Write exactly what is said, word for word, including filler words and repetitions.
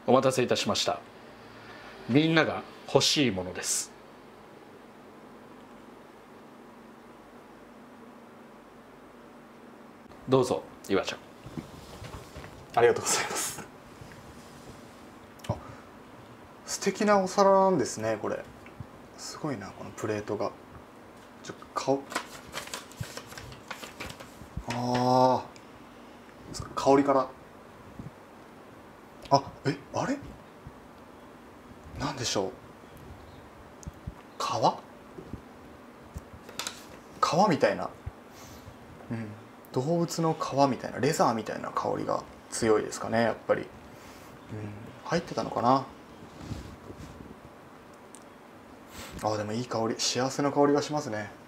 お待たせいたしました。みんなが欲しいものです。どうぞ、岩ちゃん。 ありがとうございます。あ、素敵なお皿なんですね、これ。すごいな、このプレートが。ちょっと顔。ああ。香りから。あ、え、あれ。なんでしょう。皮。皮みたいな。うん。動物の皮みたいな、レザーみたいな香りが強いですかね、やっぱり。うん。入ってたのかな。あ、でもいい香り、幸せな香りがしますね。